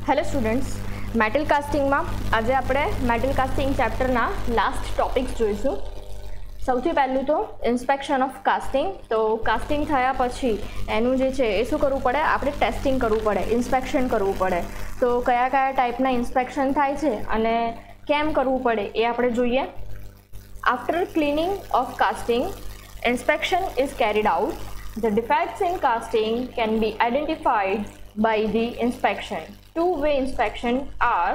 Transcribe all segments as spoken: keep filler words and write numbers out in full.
Hello students, metal casting में आज આપણે मेटल कास्टिंग चैप्टरना लास्ट टॉपिक्स જોઈશું। સૌથી પહેલું તો ઇન્સ્પેક્શન ઓફ કાસ્ટિંગ। તો કાસ્ટિંગ થયા પછી એનું જે છે એ શું કરવું પડે, આપણે ટેસ્ટિંગ કરવું પડે, ઇન્સ્પેક્શન કરવું પડે। તો કયા કયા ટાઈપના ઇન્સ્પેક્શન થાય છે અને કેમ કરવું પડે એ આપણે જોઈએ। After cleaning of casting, inspection is carried out. The defects in casting can be identified by the inspection. Two-way inspection are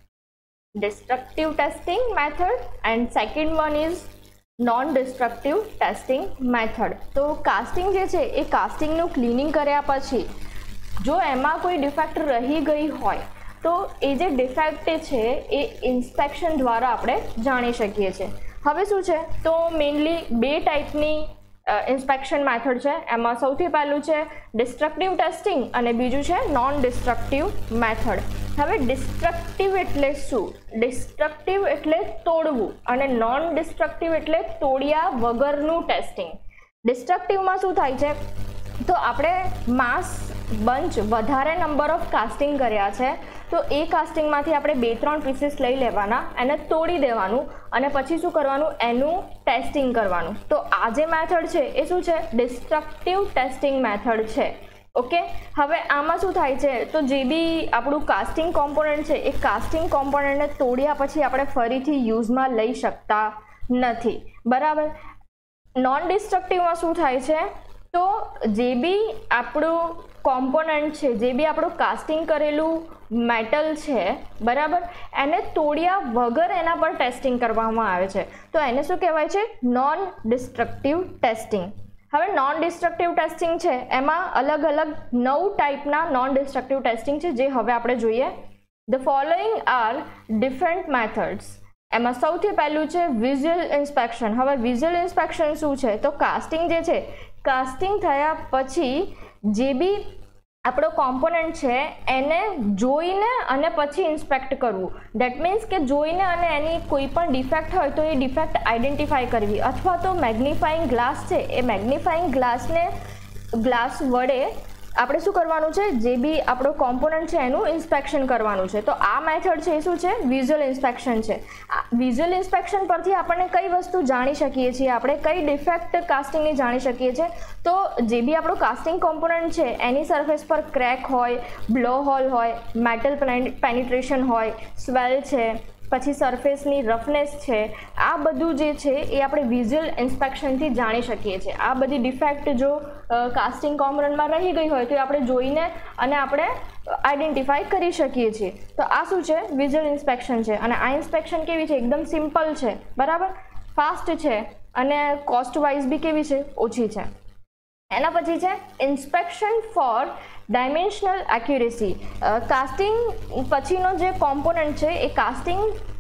destructive testing method and second one is non-destructive testing method. તો casting જે છે એ કાસ્ટિંગનું cleaning કર્યા પછી જો એમાં કોઈ defect રહી ગઈ હોય તો એ જે ડિફેક્ટ છે એ ઇન્સ્પેક્શન દ્વારા આપણે જાણી શકીએ છીએ। હવે શું છે તો મેઇનલી બે ટાઈપની ઇન્સ્પેક્શન મેથડ છે। એમાં સૌથી પહેલું છે ડિસ્ટ્રક્ટિવ ટેસ્ટિંગ અને બીજું છે નોન ડિસ્ટ્રક્ટિવ મેથડ। હવે ડિસ્ટ્રક્ટિવ એટલે શું? ડિસ્ટ્રક્ટિવ એટલે તોડવું અને નોન ડિસ્ટ્રક્ટિવ એટલે તોડ્યા વગરનું ટેસ્ટિંગ। ડિસ્ટ્રક્ટિવમાં શું થાય છે તો આપણે માસ બંચ વધારે નંબર ઓફ કાસ્ટિંગ કર્યા છે તો એ કાસ્ટિંગમાંથી આપણે બે ત્રણ પીસીસ લઈ લેવાના, એને તોડી દેવાનું અને પછી શું કરવાનું, એનું ટેસ્ટિંગ કરવાનું। તો આ જે મેથડ છે એ શું છે, ડિસ્ટ્રક્ટિવ ટેસ્ટિંગ મેથડ છે। ઓકે, હવે આમાં શું થાય છે તો જે બી આપણું કાસ્ટિંગ કોમ્પોનન્ટ છે એ કાસ્ટિંગ કોમ્પોનન્ટને તોડ્યા પછી આપણે ફરીથી યુઝમાં લઈ શકતા નથી, બરાબર। નોન ડિસ્ટ્રક્ટિવમાં શું થાય છે તો જે બી આપણું કોમ્પોનન્ટ છે, જે બી આપણું કાસ્ટિંગ કરેલું મેટલ છે, બરાબર, એને તોડ્યા વગર એના પર ટેસ્ટિંગ કરવામાં આવે છે તો એને શું કહેવાય છે, નોન ડિસ્ટ્રક્ટિવ ટેસ્ટિંગ। હવે નોન ડિસ્ટ્રક્ટિવ ટેસ્ટિંગ છે એમાં અલગ અલગ નવ ટાઈપના નોન ડિસ્ટ્રક્ટિવ ટેસ્ટિંગ છે જે હવે આપણે જોઈએ। The following are different methods. એમાં સૌથી પહેલું છે વિઝ્યુઅલ ઇન્સ્પેક્શન। હવે વિઝ્યુઅલ ઇન્સ્પેક્શન શું છે તો કાસ્ટિંગ જે છે, કાસ્ટિંગ થયા પછી જે બી આપણો કોમ્પોનન્ટ છે એને જોઈને અને પછી ઇન્સ્પેક્ટ કરવું। દેટ મીન્સ કે જોઈને અને એની કોઈ પણ ડિફેક્ટ હોય તો એ ડિફેક્ટ આઈડેન્ટિફાઈ કરવી, અથવા તો મેગ્નિફાઈંગ ગ્લાસ છે એ મેગ્નિફાઈંગ ગ્લાસને ગ્લાસ વડે આપણે શું કરવાનું છે, જે બી આપણો કોમ્પોનન્ટ છે એનું ઇન્સ્પેક્શન કરવાનું છે। તો આ મેથડ છે એ શું છે, વિઝ્યુઅલ ઇન્સ્પેક્શન છે। વિઝ્યુઅલ ઇન્સ્પેક્શન પરથી આપણને કઈ વસ્તુ જાણી શકીએ છીએ, આપણે કઈ ડિફેક્ટ કાસ્ટિંગની જાણી શકીએ છીએ તો જે બી આપણો કાસ્ટિંગ કોમ્પોનન્ટ છે એની સરફેસ પર ક્રેક હોય, બ્લો હોલ હોય, મેટલ પેનિટ્રેશન હોય, સ્વેલ છે, પછી સરફેસની રફનેસ છે, આ બધું જે છે એ આપણે વિઝ્યુઅલ ઇન્સ્પેક્શનથી જાણી શકીએ છીએ। આ બધી ડિફેક્ટ જો કાસ્ટિંગ કોમ્પોનન્ટમાં રહી ગઈ હોય તો આપણે જોઈને અને આપણે આઈડેન્ટિફાઈ કરી શકીએ છીએ। તો આ શું છે, વિઝ્યુઅલ ઇન્સ્પેક્શન છે। અને આ ઇન્સ્પેક્શન કેવી છે, એકદમ સિમ્પલ છે, બરાબર, ફાસ્ટ છે અને કોસ્ટ વાઇઝ બી કેવી છે, ઓછી છે। એના પછી છે inspection for dimensional accuracy. Casting પછીનો જે કોમ્પોનન્ટ છે એ કાસ્ટિંગ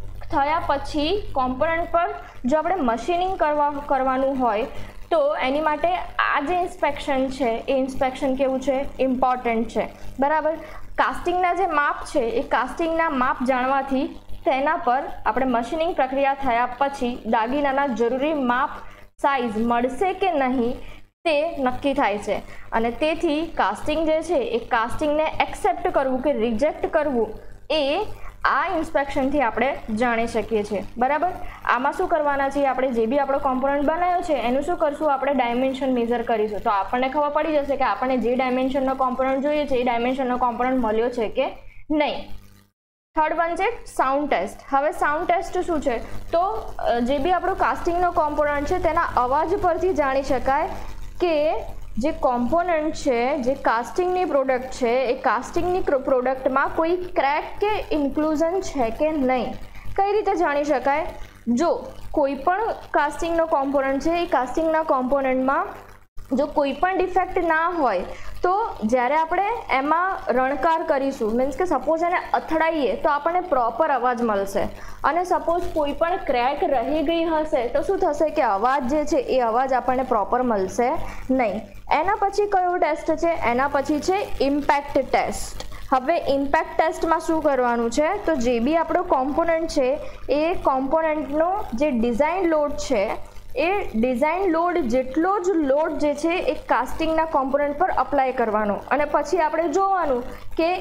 થયા પછી કોમ્પોનન્ટ પર જો આપણે મશીનિંગ કરવા કરવાનું હોય તો એની માટે આ જે ઇન્સ્પેક્શન છે એ ઇન્સ્પેક્શન કેવું છે, ઇમ્પોર્ટન્ટ છે, બરાબર। કાસ્ટિંગના જે માપ છે એ કાસ્ટિંગના માપ જાણવાથી તેના પર આપણે મશીનિંગ પ્રક્રિયા થયા પછી દાગીનાના જરૂરી માપ સાઇઝ મળશે કે નહીં તે નક્કી થાય છે અને તેથી કાસ્ટિંગ જે છે એ કાસ્ટિંગને એક્સેપ્ટ કરવું કે રિજેક્ટ કરવું એ આ ઇન્સ્પેક્શનથી આપણે જાણી શકીએ છીએ, બરાબર। આમાં શું કરવાના છીએ, આપણે જે બી આપણો કોમ્પોનન્ટ બનાવ્યો છે એનું શું કરશું, આપણે ડાયમેન્શન મેઝર કરીશું તો આપણને ખબર પડી જશે કે આપણને જે ડાયમેન્શનનો કોમ્પોનન્ટ જોઈએ છે એ ડાયમેન્શનનો કોમ્પોનન્ટ મળ્યો છે કે નહીં। થર્ડ વન છે સાઉન્ડ ટેસ્ટ। હવે સાઉન્ડ ટેસ્ટ શું છે તો જે બી આપણો કાસ્ટિંગનો કોમ્પોનન્ટ છે તેના અવાજ પરથી જાણી શકાય કે જે કોમ્પોનન્ટ છે, જે કાસ્ટિંગની પ્રોડક્ટ છે એ કાસ્ટિંગની પ્રોડક્ટમાં કોઈ ક્રેક કે ઇન્ક્લુઝન છે કે નહીં। કઈ રીતે જાણી શકાય, જો કોઈ પણ કાસ્ટિંગનો કોમ્પોનન્ટ છે એ કાસ્ટિંગના કોમ્પોનન્ટમાં જો કોઈ પણ ડિફેક્ટ ના હોય તો જ્યારે આપણે એમાં રણકાર કરીશું, મીન્સ કે સપોઝ એને અથડાઈએ તો આપણને પ્રોપર અવાજ મળશે અને સપોઝ કોઈ પણ ક્રેક રહી ગઈ હશે તો શું થશે કે અવાજ જે છે એ અવાજ આપણને પ્રોપર મળશે નહીં। એના પછી કયો ટેસ્ટ છે, એના પછી છે ઇમ્પેક્ટ ટેસ્ટ। હવે ઇમ્પેક્ટ ટેસ્ટમાં શું કરવાનું છે તો જે બી આપણો કોમ્પોનન્ટ છે એ કોમ્પોનન્ટનો જે ડિઝાઇન લોડ છે એ ડિઝાઇન લોડ જેટલો જ લોડ જે છે એ કાસ્ટિંગના કોમ્પોનન્ટ પર અપ્લાય કરવાનો અને પછી આપણે જોવાનું કે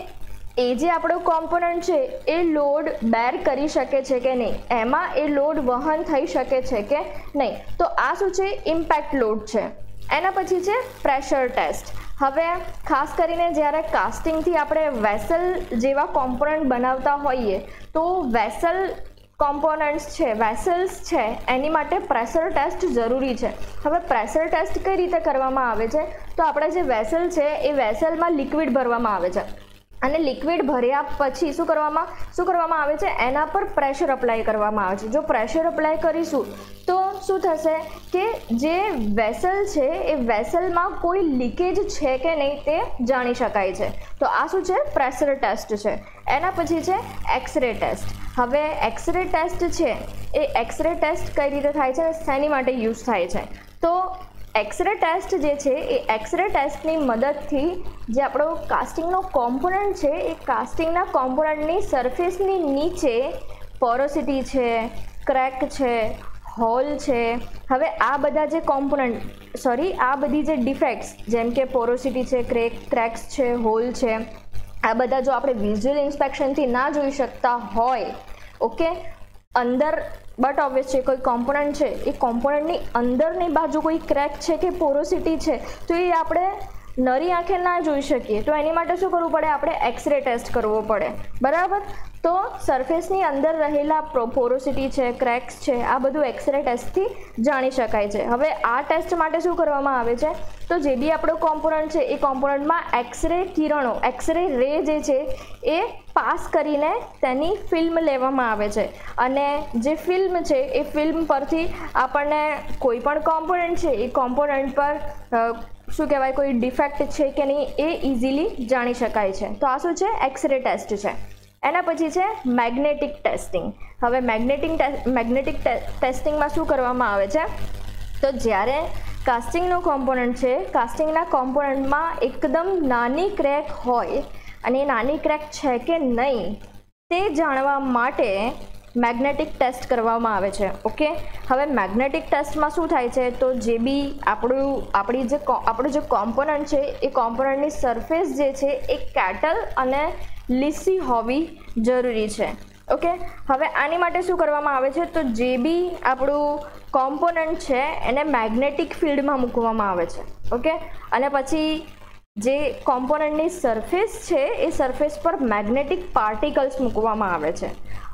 એ જે આપણો કોમ્પોનન્ટ છે એ લોડ બેર કરી શકે છે કે નહીં, એમાં એ લોડ વહન થઈ શકે છે કે નહીં, તો આ શું છે, ઇમ્પેક્ટ લોડ છે. એના પછી છે પ્રેશર ટેસ્ટ. હવે ખાસ કરીને જ્યારે કાસ્ટિંગથી આપણે વેસલ જેવા કોમ્પોનન્ટ બનાવતા હોઈએ તો વેસલ કોમ્પોનન્ટ્સ છે, વેસલ્સ છે, એની માટે પ્રેશર ટેસ્ટ જરૂરી છે. હવે પ્રેશર ટેસ્ટ કઈ રીતે કરવામાં આવે છે, તો આપણે જે વેસલ છે એ વેસલમાં લિક્વિડ ભરવામાં આવે છે અને લિક્વિડ ભર્યા પછી શું કરવામાં શું કરવામાં આવે છે, એના પર પ્રેશર અપ્લાય કરવામાં આવે છે. જો પ્રેશર અપ્લાય કરીશું તો શું થશે કે જે વેસલ છે એ વેસલમાં કોઈ લીકેજ છે કે નહીં તે જાણી શકાય છે. તો આ શું છે, પ્રેશર ટેસ્ટ છે. એના પછી છે એક્સરે ટેસ્ટ. હવે એક્સરે ટેસ્ટ છે એ એક્સરે ટેસ્ટ કઈ રીતે થાય છે, શેની માટે યુઝ થાય છે, તો એક્સરે ટેસ્ટ જે છે એ એક્સરે ટેસ્ટની મદદથી જે આપણો કાસ્ટિંગનો કોમ્પોનન્ટ છે એ કાસ્ટિંગના કોમ્પોનન્ટની સરફેસની નીચે પોરોસિટી છે, ક્રેક છે, હોલ છે, હવે આ બધા જે કોમ્પોનન્ટ સોરી આ બધી જે ડિફેક્ટ્સ જેમ કે પોરોસિટી છે, ક્રેક ક્રેક્સ છે, હોલ છે, આ બધા જો આપણે વિઝ્યુઅલ ઇન્સ્પેક્શનથી ના જોઈ શકતા હોય, ઓકે, અંદર બટ ઓબ્વિયસ છે કોઈ કોમ્પોનન્ટ છે એ કોમ્પોનન્ટની અંદરની બાજુ કોઈ ક્રેક છે કે પોરોસિટી છે તો એ આપણે નરી આંખે ના જોઈ શકીએ, તો એની માટે શું કરવું પડે, આપણે એક્સરે ટેસ્ટ કરવો પડે, બરાબર. તો સરફેસની અંદર રહેલા પોરોસિટી છે, ક્રેક્સ છે, આ બધું એક્સરે ટેસ્ટથી જાણી શકાય છે. હવે આ ટેસ્ટ માટે શું કરવામાં આવે છે, તો જે બી આપણો કોમ્પોનન્ટ છે એ કોમ્પોનન્ટમાં એક્સરે કિરણો, એક્સરે રે જે છે એ પાસ કરીને તેની ફિલ્મ લેવામાં આવે છે અને જે ફિલ્મ છે એ ફિલ્મ પરથી આપણને કોઈ પણ કોમ્પોનન્ટ છે એ કોમ્પોનન્ટ પર શું કહેવાય કોઈ ડિફેક્ટ છે કે નહીં એ ઇઝીલી જાણી શકાય છે. તો આ શું છે, એક્સરે ટેસ્ટ છે. એના પછી છે મેગ્નેટિક ટેસ્ટિંગ. હવે મેગ્નેટિક મેગ્નેટિક ટેસ્ટિંગમાં શું કરવામાં આવે છે, તો જ્યારે કાસ્ટિંગનો કોમ્પોનન્ટ છે, કાસ્ટિંગના કોમ્પોનન્ટમાં એકદમ નાની ક્રેક હોય અને એ નાની ક્રેક છે કે નહીં તે જાણવા માટે મેગ્નેટિક ટેસ્ટ કરવામાં આવે છે, ઓકે. હવે મેગ્નેટિક ટેસ્ટમાં શું થાય છે, તો જે બી આપણું આપણી જે આપણું જે કોમ્પોનન્ટ છે એ કોમ્પોનન્ટની સરફેસ જે છે એ કેટલ અને લીસી હોવી જરૂરી છે, ઓકે. હવે આની માટે શું કરવામાં આવે છે, તો જે બી આપણું કોમ્પોનન્ટ છે એને મેગ્નેટિક ફિલ્ડમાં મૂકવામાં આવે છે, ઓકે. અને પછી જે કોમ્પોનન્ટની સરફેસ છે એ સરફેસ પર મેગ્નેટિક પાર્ટિકલ્સ મૂકવામાં આવે છે.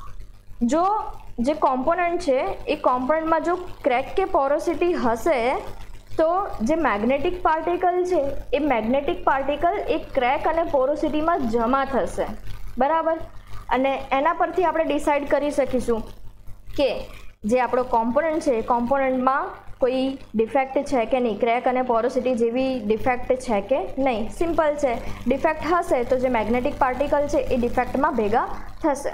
જો જે કોમ્પોનન્ટ છે એ કોમ્પોનન્ટમાં જો ક્રેક કે પોરોસિટી હશે તો જે મેગ્નેટિક પાર્ટિકલ છે એ મેગ્નેટિક પાર્ટિકલ એ ક્રેક અને પોરોસિટીમાં જમા થશે, બરાબર. અને એના પરથી આપણે ડિસાઇડ કરી શકીશું કે જે આપણો કોમ્પોનન્ટ છે એ કોમ્પોનન્ટમાં કોઈ ડિફેક્ટ છે કે નહીં, ક્રેક અને પોરોસિટી જેવી ડિફેક્ટ છે કે નહીં. સિમ્પલ છે, ડિફેક્ટ હશે તો જે મેગ્નેટિક પાર્ટિકલ છે એ ડિફેક્ટમાં ભેગા થશે.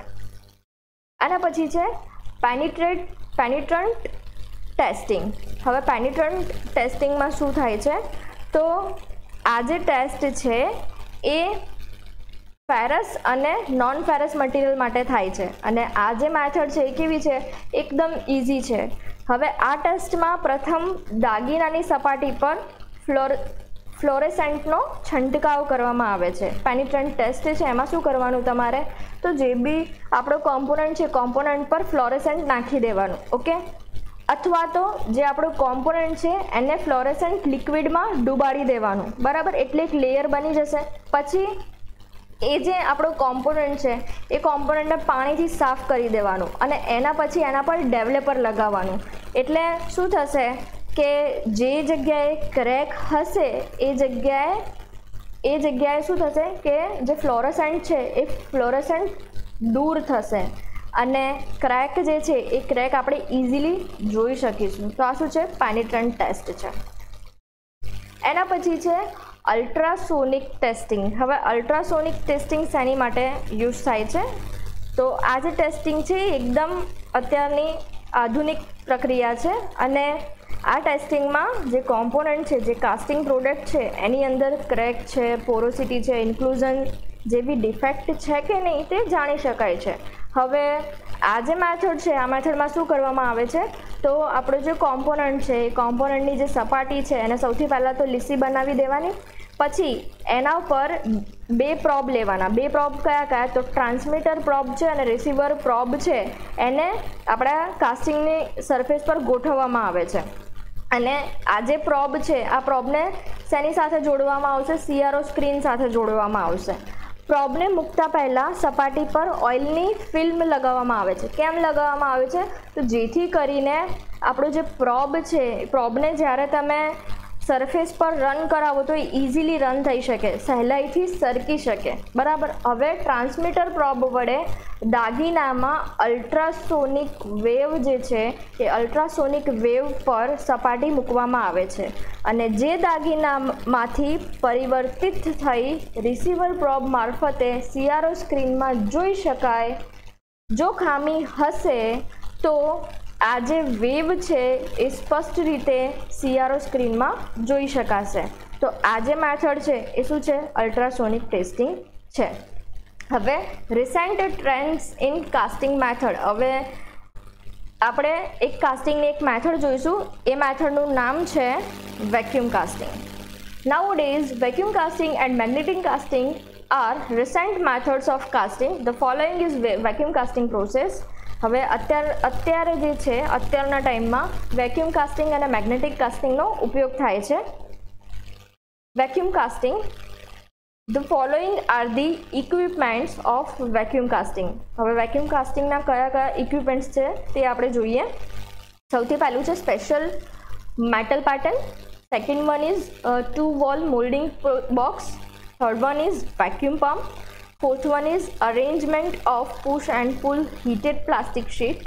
આના પછી છે પેનિટ્રેટ પેનિટ્રન્ટ ટેસ્ટિંગ. હવે પેનિટ્રન્ટ ટેસ્ટિંગમાં શું થાય છે, તો આ જે ટેસ્ટ છે એ ફેરસ અને નોન ફેરસ મટીરિયલ માટે થાય છે અને આ જે મેથડ છે એ કેવી છે, એકદમ ઇઝી છે. હવે આ ટેસ્ટમાં પ્રથમ દાગીનાની સપાટી પર ફ્લોર ફ્લોરેસેન્ટનો છંટકાવ કરવામાં આવે છે. પેનિટ્રન્ટ ટેસ્ટ છે એમાં શું કરવાનું તમારે, તો જે બી આપણો કોમ્પોનન્ટ છે કોમ્પોનન્ટ પર ફ્લોરેસેન્ટ નાખી દેવાનું, ઓકે. અથવા તો જે આપણું કોમ્પોનન્ટ છે એને ફ્લોરેસેન્ટ લિક્વિડમાં ડૂબાડી દેવાનું, બરાબર. એટલે એક લેયર બની જશે. પછી એ જે આપણો કોમ્પોનન્ટ છે એ કોમ્પોનન્ટને પાણીથી સાફ કરી દેવાનું અને એના પછી એના પર ડેવલપર લગાવવાનું. એટલે શું થશે કે જે જગ્યાએ ક્રેક હશે એ જગ્યાએ એ જગ્યાએ શું થશે કે જે ફ્લોરેસેન્ટ છે એ ફ્લોરેસેન્ટ દૂર થશે અને ક્રેક જે છે એ ક્રેક આપણે ઇઝીલી જોઈ શકીશું. તો આ શું છે, પેનિટ્રન્ટ ટેસ્ટ છે. એના પછી છે અલ્ટ્રાસોનિક ટેસ્ટિંગ. હવે અલ્ટ્રાસોનિક ટેસ્ટિંગ શેની માટે યુઝ થાય છે, તો આ જે ટેસ્ટિંગ છે એકદમ અત્યારની આધુનિક પ્રક્રિયા છે અને આ ટેસ્ટિંગમાં જે કોમ્પોનન્ટ છે, જે કાસ્ટિંગ પ્રોડક્ટ છે એની અંદર ક્રેક છે, પોરોસિટી છે, ઇન્ક્લુઝન જેવી ડિફેક્ટ છે કે નહીં તે જાણી શકાય છે. હવે આ જે મેથડ છે આ મેથડમાં શું કરવામાં આવે છે, તો આપણો જે કોમ્પોનન્ટ છે એ કોમ્પોનન્ટની જે સપાટી છે એને સૌથી પહેલાં તો લીસી બનાવી દેવાની. પછી એના ઉપર બે પ્રોબ લેવાના. બે પ્રોબ કયા કયા? તો ટ્રાન્સમીટર પ્રોબ છે અને રિસીવર પ્રોબ છે, એને આપણા કાસ્ટિંગની સરફેસ પર ગોઠવવામાં આવે છે. અને આ જે પ્રોબ છે આ પ્રોબને શેની સાથે જોડવામાં આવશે? સીઆરઓ સ્ક્રીન સાથે જોડવામાં આવશે. પ્રોબને મૂકતા પહેલાં સપાટી પર ઓઇલની ફિલ્મ લગાવવામાં આવે છે. કેમ લગાવવામાં આવે છે? તો જેથી કરીને આપણું જે પ્રોબ છે પ્રોબને જ્યારે તમે સરફેસ પર રન કરાવો તો એ ઇઝીલી રન થઈ શકે, સહેલાઈથી સરકી શકે. બરાબર. હવે ટ્રાન્સમીટર પ્રોબ વડે દાગીનામાં અલ્ટ્રાસોનિક વેવ જે છે એ અલ્ટ્રાસોનિક વેવ પર સપાટી મૂકવામાં આવે છે અને જે દાગીનામાંથી પરિવર્તિત થઈ રિસીવર પ્રોબ મારફતે સીઆરઓ સ્ક્રીનમાં જોઈ શકાય. જો ખામી હશે તો આ જે વેવ છે એ સ્પષ્ટ રીતે સીઆરઓ સ્ક્રીનમાં જોઈ શકાશે. તો આ જે મેથડ છે એ શું છે? અલ્ટ્રાસોનિક ટેસ્ટિંગ છે. હવે recent trends in casting method. હવે આપણે એક કાસ્ટિંગની એક મેથડ જોઈશું. એ મેથડનું નામ છે vacuum casting. Nowadays, vacuum casting and magnetic casting are recent methods of casting. The following is vacuum casting process. હવે અત્યાર અત્યારે જે છે અત્યારના ટાઈમમાં વેક્યુમ કાસ્ટિંગ અને મેગ્નેટિક કાસ્ટિંગનો ઉપયોગ થાય છે. Vacuum casting. The following are the equipments of vacuum casting. હવે વેક્યુમ કાસ્ટિંગના કયા કયા ઇક્વિપમેન્ટ્સ છે તે આપણે જોઈએ. સૌથી પહેલું છે special metal pattern. Second one is two wall moulding box. Third one is vacuum pump. Fourth one is arrangement of push and pull heated plastic sheet.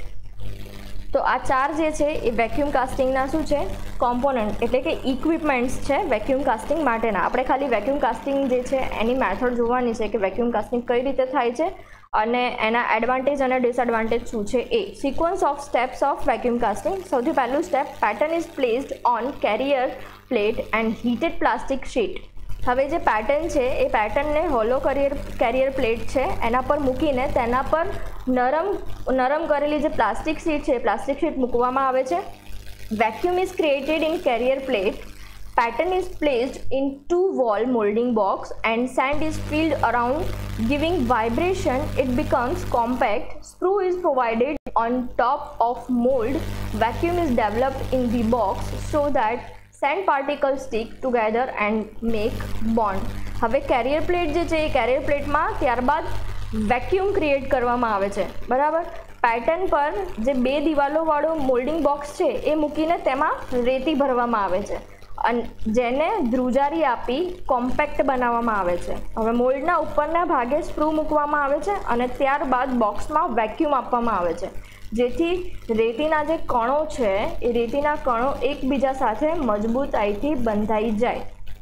તો આ ચાર જે છે એ વેક્યુમ કાસ્ટિંગના શું છે? કોમ્પોનન્ટ એટલે કે ઇક્વિપમેન્ટ્સ છે વેક્યુમ કાસ્ટિંગ માટેના. આપણે ખાલી વેક્યુમ કાસ્ટિંગ જે છે એની મેથડ જોવાની છે કે વેક્યુમ કાસ્ટિંગ કઈ રીતે થાય છે અને એના એડવાન્ટેજ અને ડિસએડવાન્ટેજ શું છે એ. Sequence of steps of vacuum casting. સૌથી પહેલું step, pattern is placed on carrier plate and heated plastic sheet. હવે જે પેટર્ન છે એ પેટર્નને હોલો કેરિયર કેરિયર પ્લેટ છે એના પર મૂકીને તેના પર નરમ નરમ કરેલી જે પ્લાસ્ટિક શીટ છે પ્લાસ્ટિક શીટ મૂકવામાં આવે છે. Vacuum is created in carrier plate. Pattern is placed in two wall moulding box and sand is filled around giving vibration. It becomes compact. Screw is provided on top of mold. Vacuum is developed in the box so that sand particles stick together and make bond. હવે carrier plate જે છે એ carrier પ્લેટમાં ત્યારબાદ vacuum create કરવામાં આવે છે. બરાબર. Pattern પર જે બે દિવાલોવાળું મોલ્ડિંગ બોક્સ છે એ મૂકીને તેમાં રેતી ભરવામાં આવે છે અને જેને ધ્રુજારી આપી કોમ્પેક્ટ બનાવવામાં આવે છે. હવે મોલ્ડના ઉપરના ભાગે સ્ક્રૂ મૂકવામાં આવે છે અને ત્યારબાદ બોક્સમાં વેક્યુમ આપવામાં આવે છે જેથી રેતીના જે કણો છે એ રેતીના કણો એકબીજા સાથે મજબૂતાઈથી બંધાઈ જાય.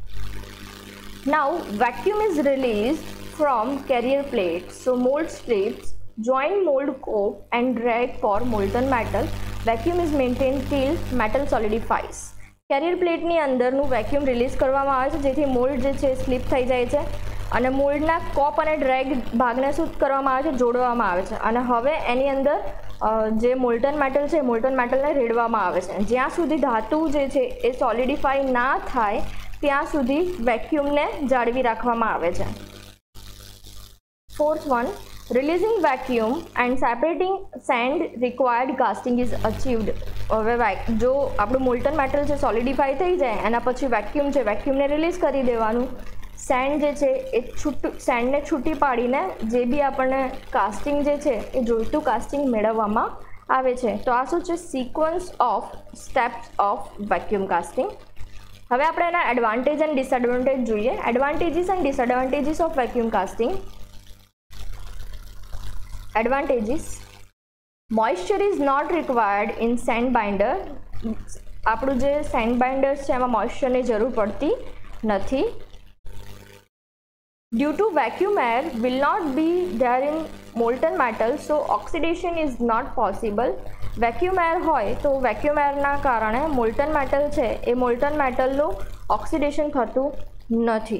Now vacuum is released from carrier plate. So mould strips join mold cope and drag for molten metal. Vacuum is maintained till metal solidifies. Carrier પ્લેટની અંદરનું વેક્યુમ રિલીઝ કરવામાં આવે છે જેથી મોલ્ડ જે છે સ્લીપ થઈ જાય છે અને મોલ્ડના કોપ અને ડ્રેગ ભાગને શું કરવામાં આવે છે? જોડવામાં આવે છે. અને હવે એની અંદર જે મોલ્ટન મેટલ છે મોલ્ટન મેટલને રેડવામાં આવે છે. જ્યાં સુધી ધાતુ જે છે એ સોલિડિફાઈ ના થાય ત્યાં સુધી વેક્યુમને જાળવી રાખવામાં આવે છે. Fourth one, releasing vacuum and separating sand required casting is achieved. હવે જો આપણું મોલ્ટન મેટલ છે સોલિડિફાઈ થઈ જાય એના પછી વેક્યુમ છે વેક્યુમને રિલીઝ કરી દેવાનું. સેન્ડ જે છે એ છૂટું સેન્ડને છૂટી પાડીને જે બી આપણને કાસ્ટિંગ જે છે એ જોઈતું કાસ્ટિંગ મેળવવામાં આવે છે. તો આ શું છે? Sequence of steps of vacuum casting. હવે આપણે એના એડવાન્ટેજ એન્ડ ડિસએડવાન્ટેજ જોઈએ. Advantages and disadvantages of vacuum casting. Advantages: moisture is not required in sand binder. આપણું જે સેન્ડ બાઇન્ડર્સ છે એમાં મોઇશ્ચરની જરૂર પડતી નથી. Due to vacuum air will not be there in molten metal, so oxidation is not possible. Vacuum air હોય તો vacuum એરના કારણે મોલ્ટન મેટલ છે એ મોલ્ટન મેટલનું ઓક્સિડેશન થતું નથી.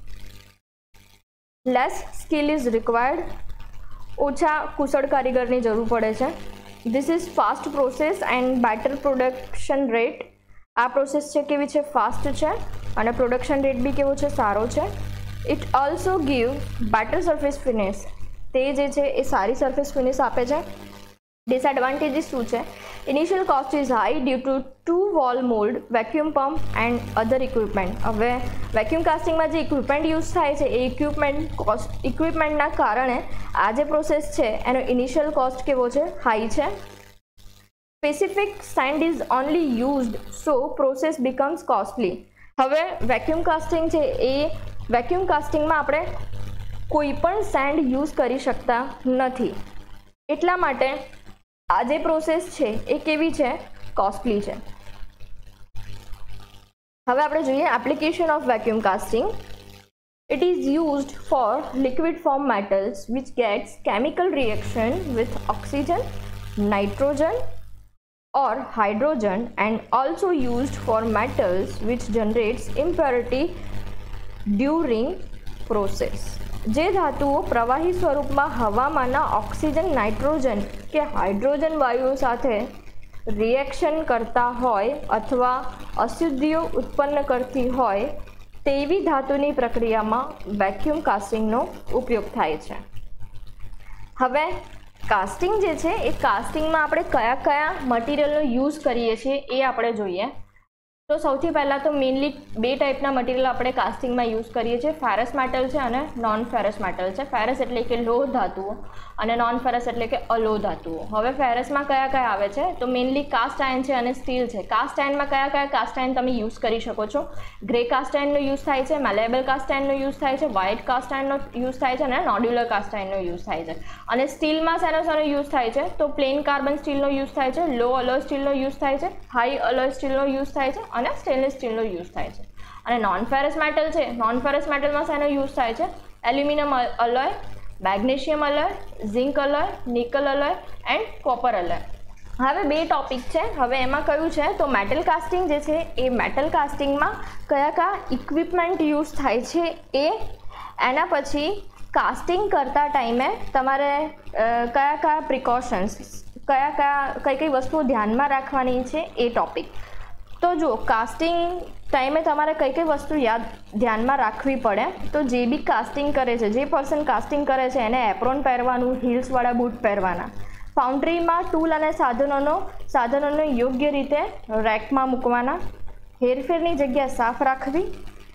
Less skill is required. ઓછા કુશળ કારીગરની જરૂર પડે છે. This is fast process and better production rate. આ પ્રોસેસ છે કેવી છે? ફાસ્ટ છે અને પ્રોડક્શન રેટ બી કેવો છે, સારો છે. It also give better surface finish, તે જે છે એ સારી સરફેસ ફિનિશ આપે છે. ડિસએડવાન્ટેજીસ શું છે? Initial cost is high due to two wall mould, vacuum pump and other equipment. હવે વેક્યુમ કાસ્ટિંગમાં જે ઇક્વિપમેન્ટ યુઝ થાય છે એ ઇક્વિપમેન્ટ કોસ્ટ ઇક્વિપમેન્ટના કારણે આ જે પ્રોસેસ છે એનો ઇનિશિયલ કોસ્ટ કેવો છે, હાઈ છે. Specific sand is only used so process becomes costly. હવે વેક્યુમ કાસ્ટિંગ છે એ વેક્યુમ કાસ્ટિંગમાં આપણે કોઈ પણ સેન્ડ યુઝ કરી શકતા નથી, એટલા માટે આ જે પ્રોસેસ છે એ કેવી છે, કોસ્ટલી છે. હવે આપણે જોઈએ application of vacuum casting. It is used for liquid form metals which gets chemical reaction with oxygen, nitrogen or hydrogen, and also used for metals which generates impurity during process. જે ધાતુઓ પ્રવાહી સ્વરૂપમાં હવામાંના oxygen, nitrogen કે hydrogen વાયુઓ સાથે reaction કરતા હોય અથવા અશુદ્ધિઓ ઉત્પન્ન કરતી હોય તેવી ધાતુની પ્રક્રિયામાં વેક્યુમ કાસ્ટિંગનો ઉપયોગ થાય છે. હવે કાસ્ટિંગ જે છે એ કાસ્ટિંગમાં આપણે કયા કયા મટીરિયલનો યુઝ કરીએ છીએ એ આપણે જોઈએ. તો સૌથી પહેલાં તો મેઇનલી બે ટાઈપના મટીરિયલ આપણે કાસ્ટિંગમાં યુઝ કરીએ છીએ, ફેરસ મેટલ છે અને નોન ફેરસ મેટલ છે. ફેરસ એટલે કે લોહ ધાતુઓ અને નોન ફેરસ એટલે કે અલોહ ધાતુઓ. હવે ફેરસમાં કયા કયા આવે છે? તો મેઇનલી કાસ્ટ આયર્ન છે અને સ્ટીલ છે. કાસ્ટ આયર્નમાં કયા કયા કાસ્ટ આયર્ન તમે યુઝ કરી શકો છો? ગ્રે કાસ્ટ આયર્નનો યુઝ થાય છે, મેલેબલ કાસ્ટ આયર્નનો યુઝ થાય છે, વ્હાઇટ કાસ્ટ આયર્નનો યુઝ થાય છે અને નોડ્યુલર કાસ્ટ આયર્નનો યુઝ થાય છે. અને સ્ટીલમાં શેનો શેનો યુઝ થાય છે? તો પ્લેન કાર્બન સ્ટીલનો યુઝ થાય છે, લો અલોય સ્ટીલનો યુઝ થાય છે, હાઈ અલોય સ્ટીલનો યુઝ થાય છે અને સ્ટેનલેસ સ્ટીલનો યુઝ થાય છે. અને નોન ફેરસ મેટલ છે, નોન ફેરસ મેટલમાં શેનો યુઝ થાય છે? Aluminium alloy, magnesium alloy, zinc alloy, nickel alloy and copper alloy. હવે બે ટોપિક છે. હવે એમાં કયું છે તો મેટલ કાસ્ટિંગ જે છે એ મેટલ કાસ્ટિંગમાં કયા કયા ઇક્વિપમેન્ટ યુઝ થાય છે એ, એના પછી કાસ્ટિંગ કરતા ટાઈમે તમારે કયા કયા પ્રિકોશન્સ, કયા કયા કઈ કઈ વસ્તુઓ ધ્યાનમાં રાખવાની છે એ ટોપિક. તો જો કાસ્ટિંગ ટાઈમે તમારે કઈ કઈ વસ્તુ યાદ ધ્યાનમાં રાખવી પડે, તો જે બી કાસ્ટિંગ કરે છે, જે પર્સન કાસ્ટિંગ કરે છે એને એપ્રોન પહેરવાનું, હીલ્સવાળા બૂટ પહેરવાના. ફાઉન્ડ્રીમાં ટૂલ અને સાધનોનો સાધનોને યોગ્ય રીતે રેકમાં મૂકવાના. હેરફેરની જગ્યા સાફ રાખવી.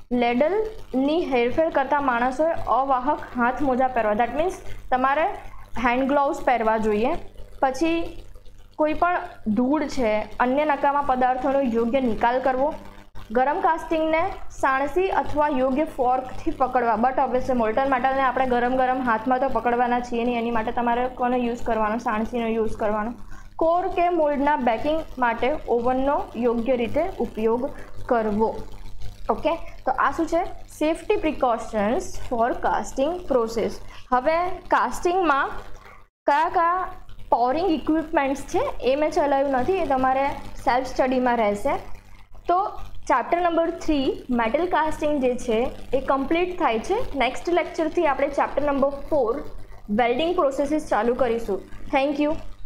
લેડલની હેરફેર કરતા માણસોએ અવાહક હાથ મોજા પહેરવા, દેટ મીન્સ તમારે હેન્ડ ગ્લોવ્સ પહેરવા જોઈએ. પછી કોઈ પણ ધૂળ છે, અન્ય નકામા પદાર્થોનો યોગ્ય નિકાલ કરવો. ગરમ કાસ્ટિંગને સાણસી અથવા યોગ્ય ફોર્કથી પકડવા, બટ ઓબ્વિયસલી મોલ્ટન મેટલને આપણે ગરમ ગરમ હાથમાં તો પકડવાના છીએ નહીં, એની માટે તમારે કોનો યુઝ કરવાનો? સાણસીનો યુઝ કરવાનો. કોર કે મોલ્ડના બેકિંગ માટે ઓવનનો યોગ્ય રીતે ઉપયોગ કરવો. ઓકે, તો આ શું છે? Safety precautions for casting process. હવે કાસ્ટિંગમાં કયા કયા પોરિંગ ઇક્વિપમેન્ટ્સ છે એ મેં ચલાવ્યું નથી, એ તમારે સેલ્ફ સ્ટડીમાં રહેશે. તો chapter number three metal casting જે છે એ કમ્પ્લીટ થાય છે. નેક્સ્ટ લેક્ચરથી આપણે chapter number four welding processes ચાલુ કરીશું. Thank you.